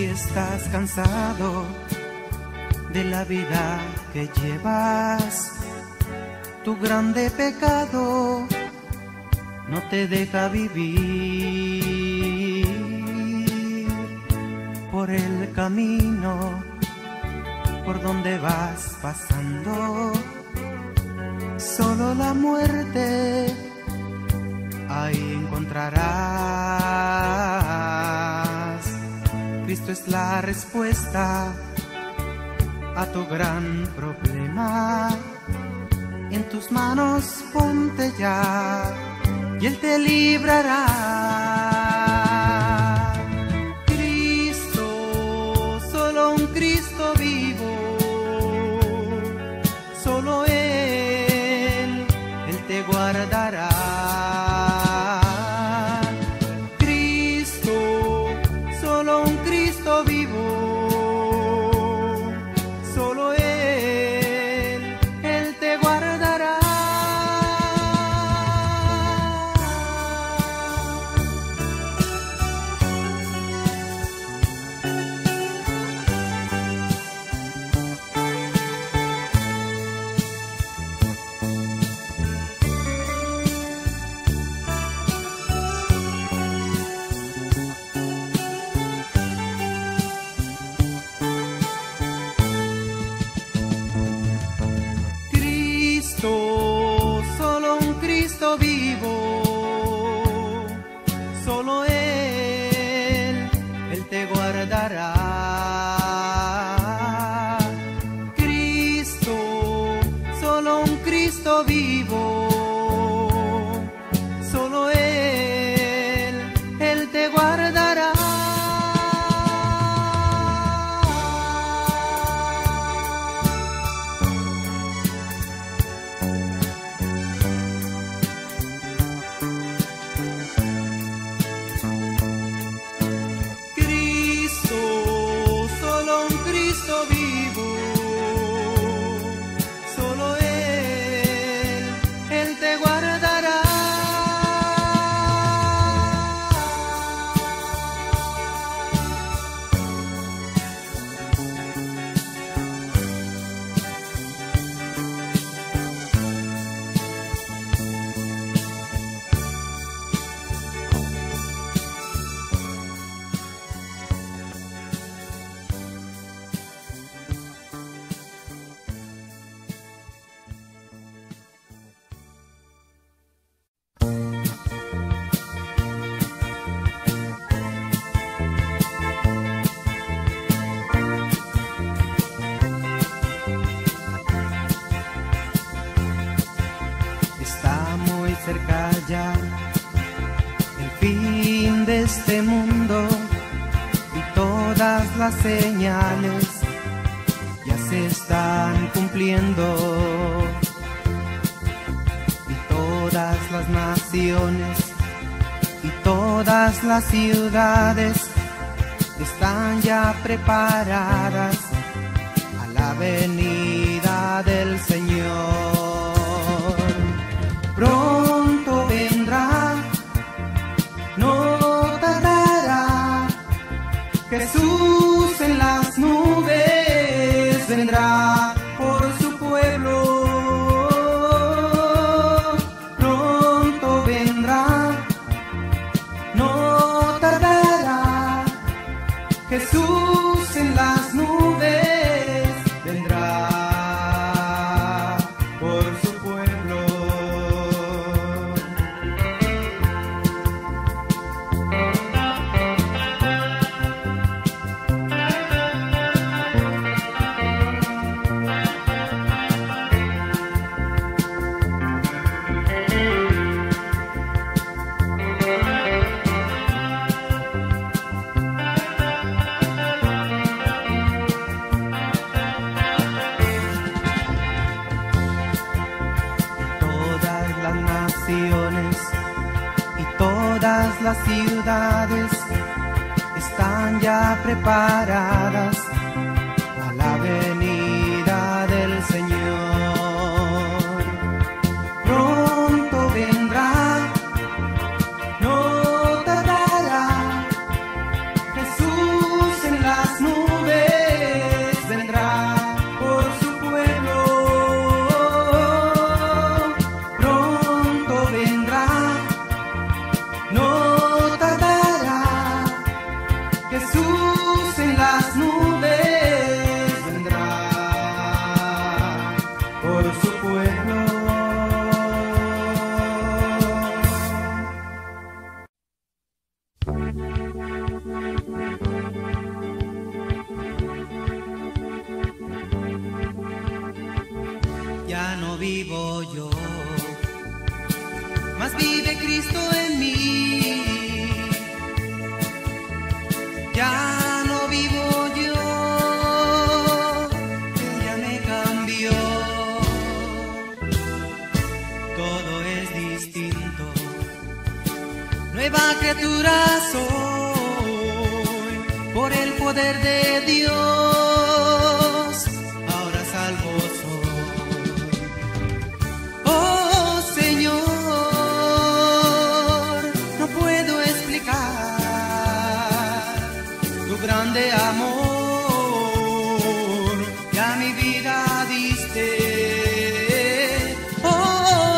estás cansado de la vida que llevas, tu grande pecado no te deja vivir por el camino por donde vas pasando. Solo la muerte ahí encontrarás. Cristo es la respuesta a tu gran problema. En tus manos ponte ya y Él te librará. Cristo, solo un Cristo vivo, solo Él te guardará. Cristo, solo un Cristo vivo, solo Él te guardará. Solo un Cristo vivo, solo Él te guardará. Cristo, solo un Cristo vivo, solo Él te guardará. Cerca ya el fin de este mundo y todas las señales ya se están cumpliendo, y todas las naciones y todas las ciudades están ya preparadas a la venida del Señor. Pronto vendrá, no tardará, Jesús en las nubes vendrá por su pueblo. Pronto vendrá, no tardará, Jesús en las nubes vendrá por su pueblo. Y todas las ciudades están ya preparadas a la venida del Señor. Pronto vendrá, no tardará, Jesús en la ya no vivo yo, mas vive Cristo en mí. Ya no vivo yo, ella me cambió. Todo es distinto, nueva criatura soy, por el poder de Dios, ahora salvo soy. Oh Señor, no puedo explicar tu grande amor que a mi vida diste. Oh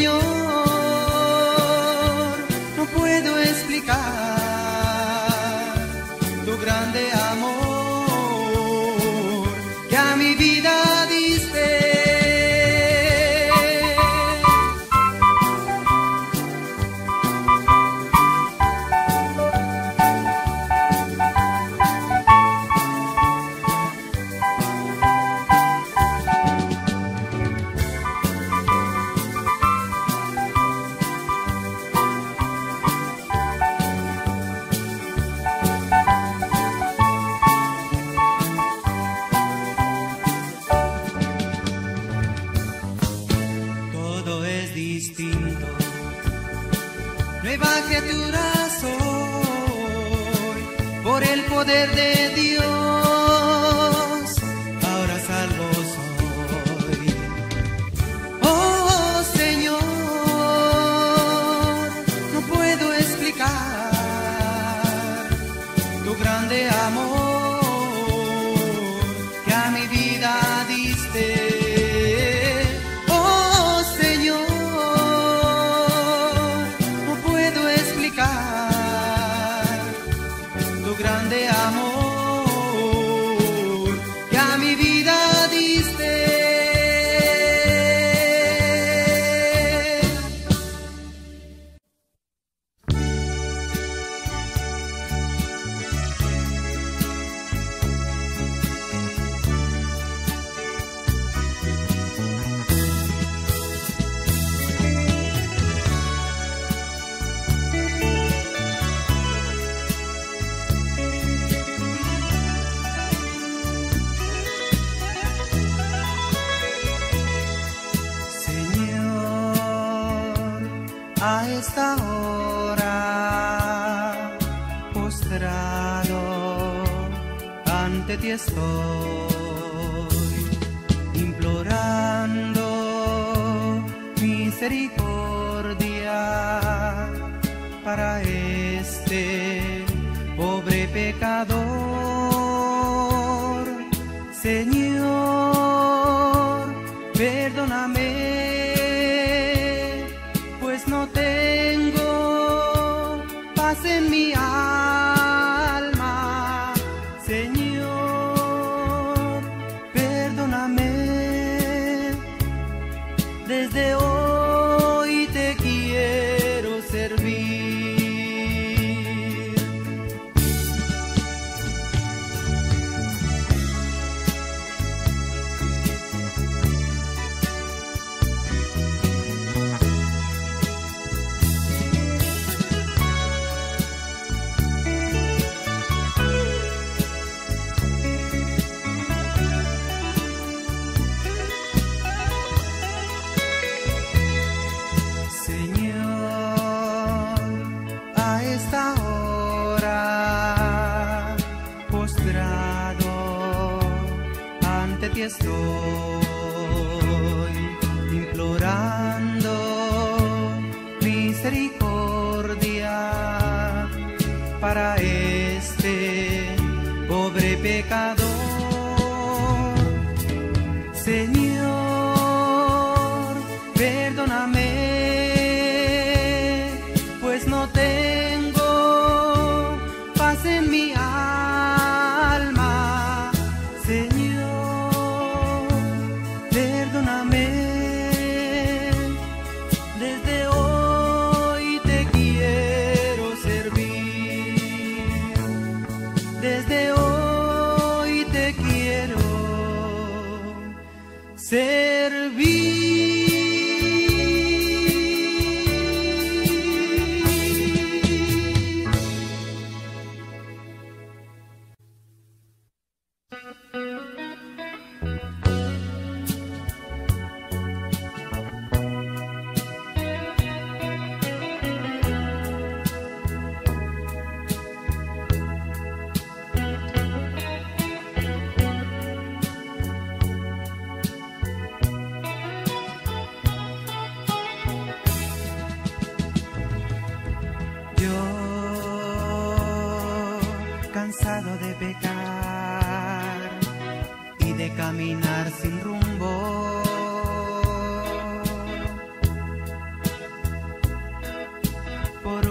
Señor, no puedo explicar tu grande amor que a mi vida diste. Distinto, nueva criatura soy, por el poder de Dios, ahora salvo soy. Oh Señor, no puedo explicar tu grande amor que a mi vida diste. Grande amor que a mi vida diste. A esta hora, postrado ante ti estoy, implorando misericordia para este pobre pecador. Señor, perdóname, no tengo paz en mi alma. Señor, perdóname, desde hoy te quiero servir. Estoy implorando misericordia para este pobre pecador. Señor, perdóname, pues no tengo paz en mi alma. Señor, desde hoy te quiero servir. Desde hoy te quiero servir. servir. Cansado de pecar y de caminar sin rumbo, por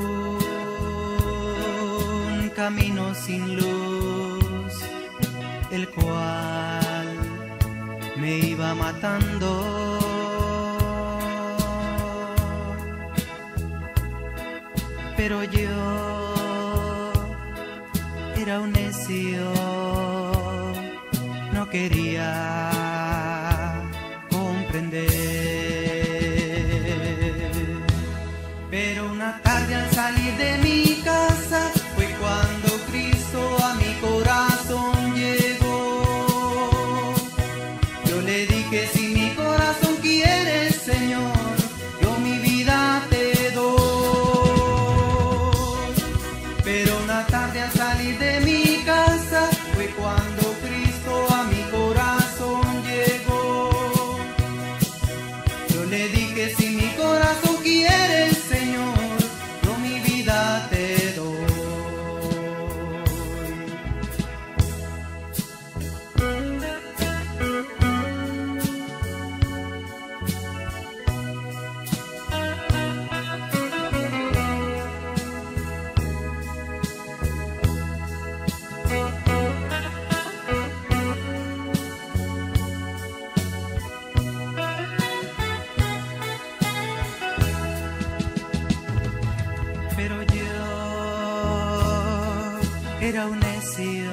un camino sin luz, el cual me iba matando. Pero yo era un necio, no quería comprender. Pero una tarde al salir de mi casa fue cuando Cristo a mi corazón llegó. Yo le dije, si mi corazón quieres, Señor, yo mi vida te doy. Pero una tarde al salir de mi casa fue cuando Cristo a mi corazón llegó. Yo le dije, si mi corazón quieres, Señor, yo mi vida te doy. Pero yo era un necio,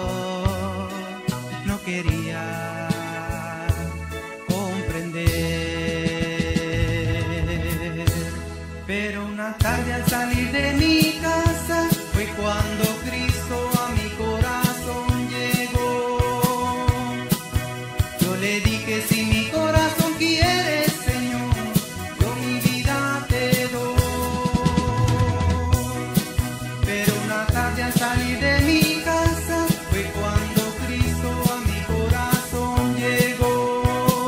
no quería comprender. Pero una tarde al salir de mi casa fue cuando Cristo a mi corazón llegó. Yo le dije, si mi corazón quieres, Señor, yo mi vida te doy. Pero una tarde al salir de mi casa fue cuando Cristo a mi corazón llegó.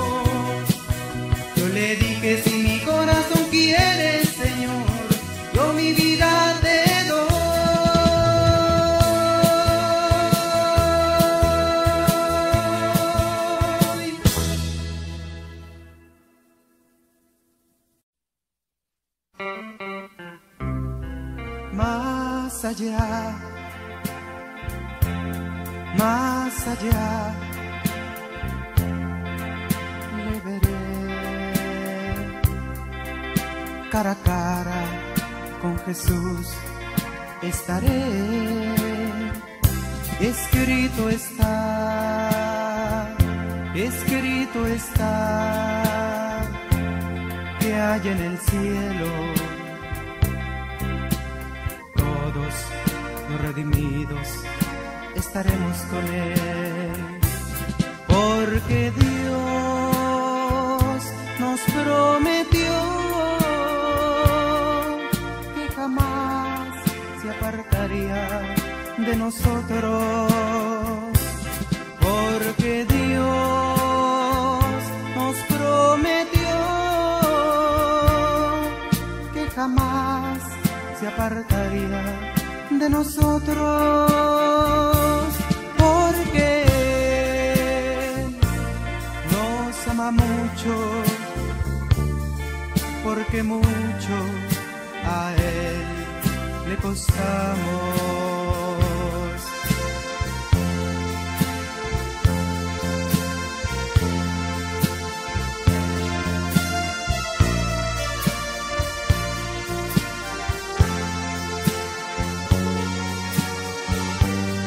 Yo le dije, si mi corazón quieres, Señor, yo mi vida te doy. Más allá, más allá, le veré cara a cara, con Jesús estaré. Escrito está, que hay en el cielo todos los redimidos estaremos con Él, porque Dios nos prometió que jamás se apartaría de nosotros, porque Dios nos prometió que jamás se apartaría de nosotros, porque Él nos ama mucho, porque mucho a Él le costamos.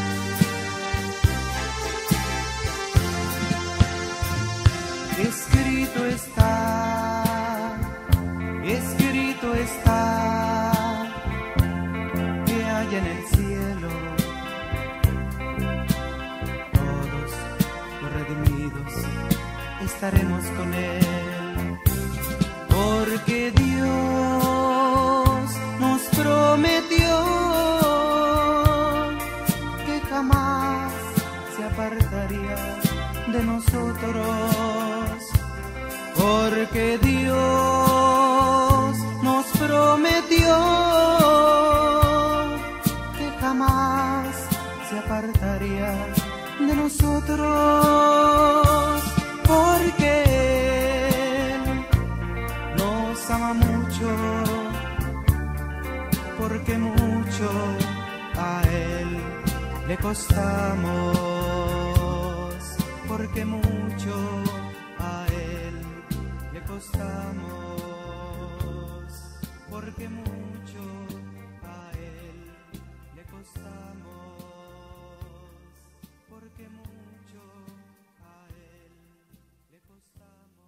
Escrito escrito está, escrito está, que hay en el cielo todos los redimidos estaremos con Él, porque Dios nos prometió que jamás se apartaría de nosotros, porque Dios nos prometió que jamás se apartaría de nosotros, porque Él nos ama mucho, porque mucho a Él le costamos, porque mucho a Él le costamos, porque mucho a Él le costamos, porque mucho a Él le costamos.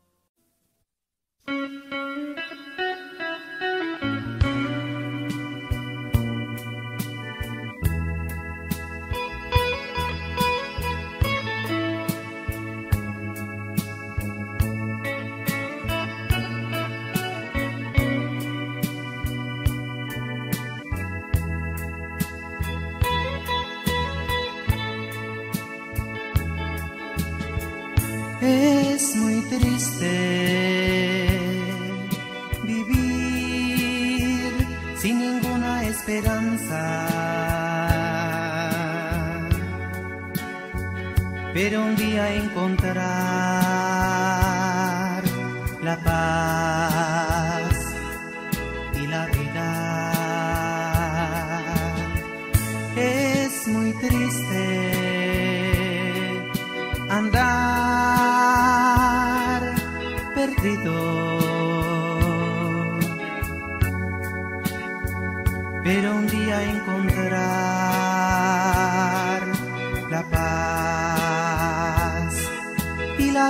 Es muy triste vivir sin ninguna esperanza, pero un día encontrar la paz y la vida. Es muy triste andar perdido, pero un día encontrar la paz y la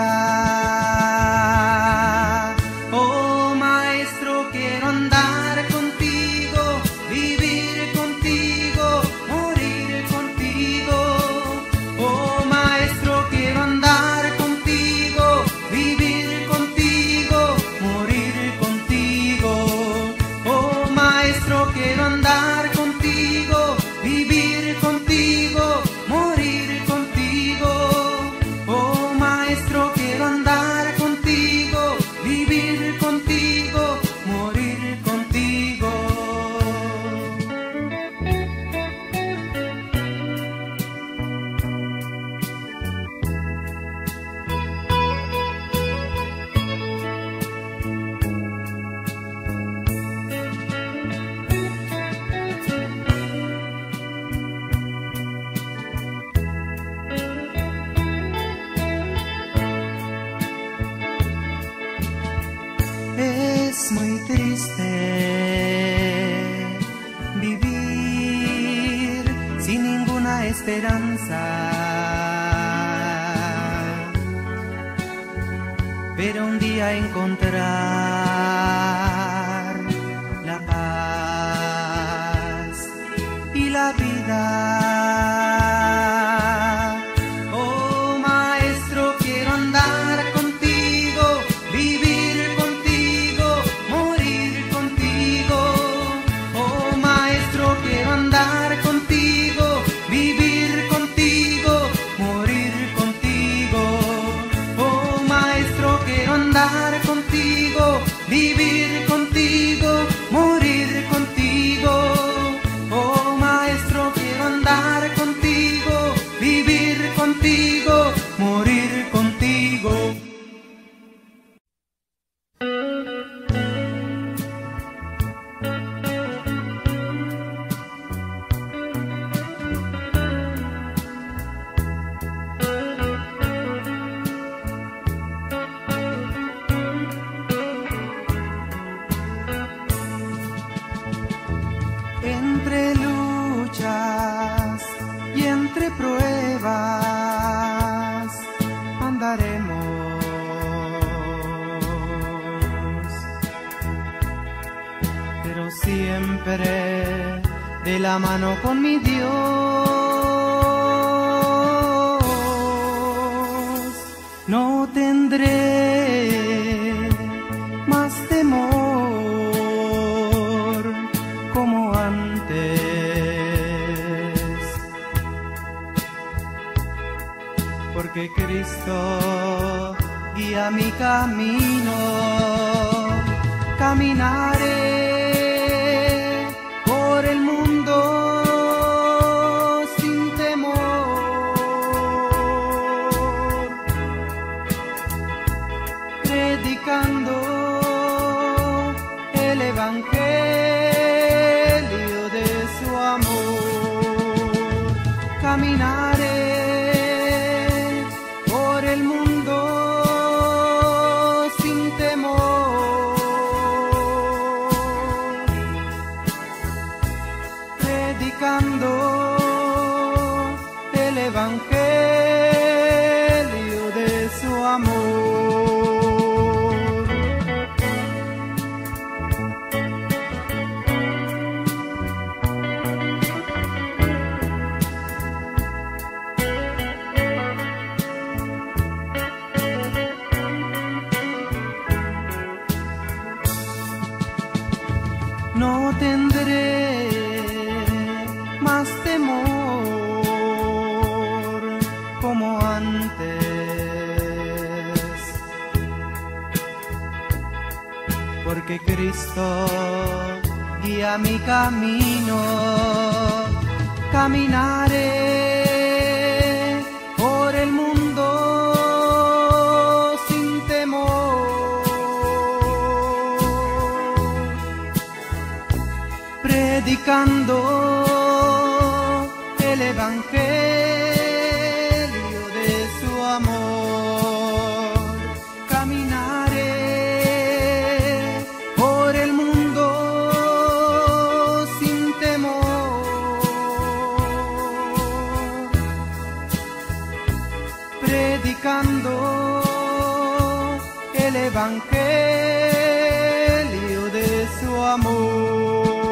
vida. Oh Maestro, quiero andar contigo, vivir contigo, morir contigo. Oh Maestro, quiero andar contigo, vivir contigo, morir contigo. Oh Maestro, quiero andar contigo, vivir contigo, morir contigo. Oh Maestro, quiero andar contigo, vivir contigo, morir contigo. Es muy triste vivir sin ninguna esperanza, pero un día encontrar la paz y la vida. Oh Maestro, quiero andar contigo, vivir contigo, morir contigo. Oh Maestro, quiero andar contigo, vivir contigo, morir contigo. Oh Maestro, quiero andar contigo, vivir contigo, morir contigo. Oh Maestro, quiero andar contigo, vivir contigo, morir contigo. Entre luchas y entre pruebas, siempre de la mano con mi Dios. No tendré más temor como antes, porque Cristo guía mi camino. Caminaré por el mundo sin temor, predicando el evangelio de su amor. Caminaré por el mundo sin temor, predicando el evangelio de su amor. No tendré más temor como antes, porque Cristo guía mi camino. Caminaré por el mundo sin temor, predicando el evangelio de su amor. Caminaré por el mundo sin temor, predicando el evangelio de su amor.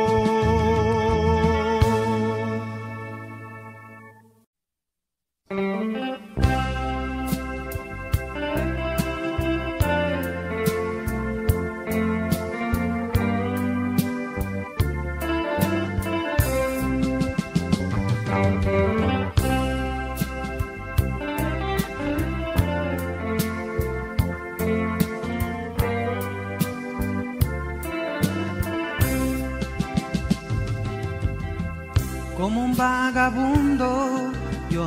Como un vagabundo yo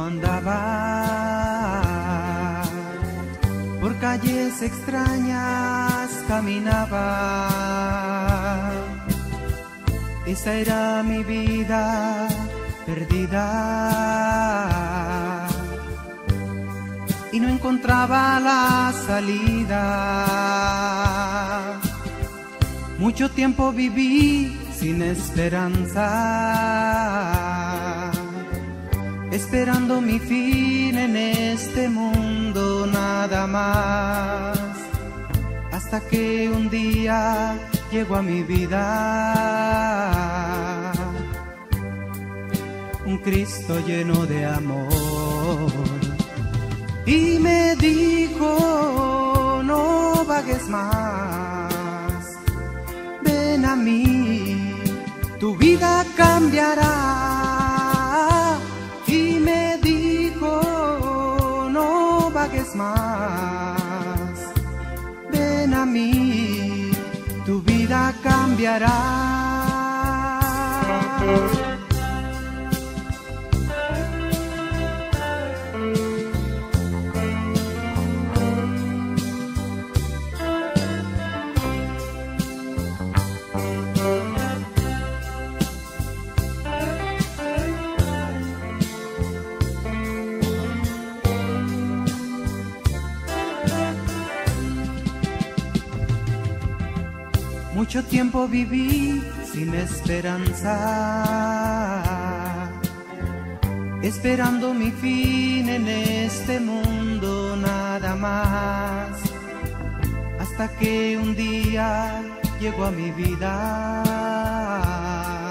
andaba, por calles extrañas caminaba. Esa era mi vida perdida y no encontraba la salida. Mucho tiempo viví sin esperanza, esperando mi fin en este mundo nada más, hasta que un día llegó a mi vida un Cristo lleno de amor y me dijo: no vagues más, ven a mí, tu vida cambiará. Y me dijo: no vagues más, ven a mí, tu vida cambiará. Mucho tiempo viví sin esperanza, esperando mi fin en este mundo nada más, hasta que un día llegó a mi vida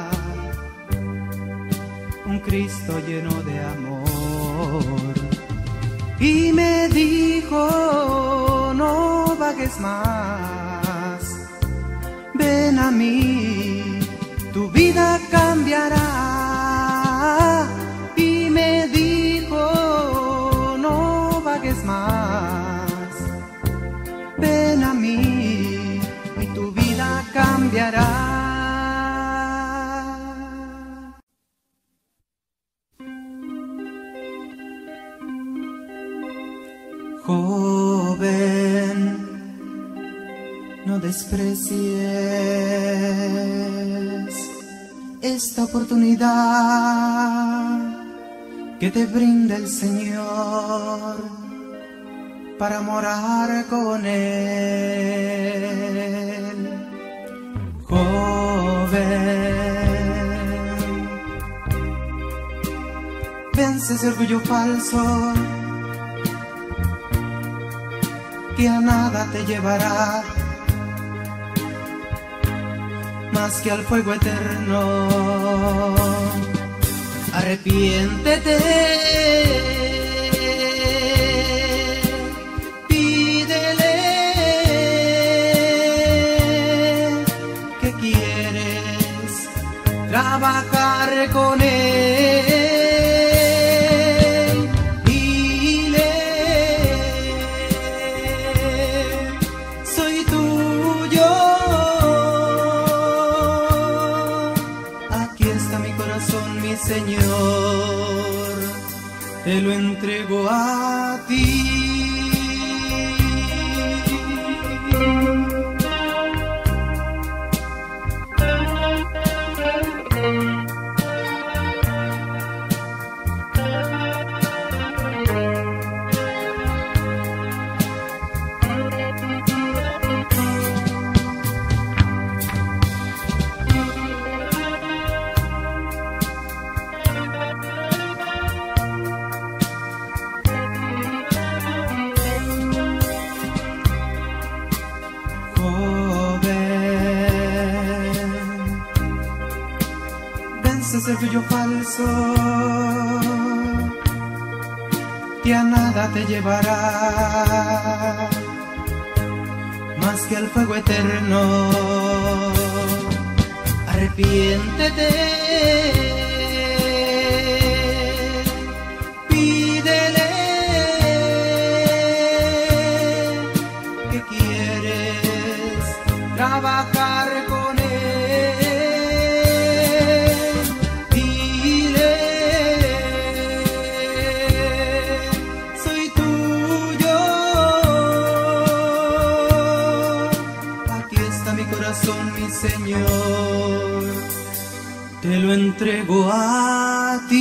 Cristo lleno de amor. Y me dijo, no vagues más, ven a mí, tu vida cambiará. Y me dijo, no vagues más, ven a mí y tu vida cambiará. Joven, no desprecies esta oportunidad que te brinda el Señor para morar con Él. Joven, vence ese orgullo falso que a nada te llevará, más que al fuego eterno. Arrepiéntete, pídele que quieres trabajar con Él. Señor, te lo entrego a ti. Ese orgullo falso que a nada te llevará, más que al fuego eterno. Arrepiéntete, pídele que quieres trabajar con Él. Mi Señor, te lo entrego a ti.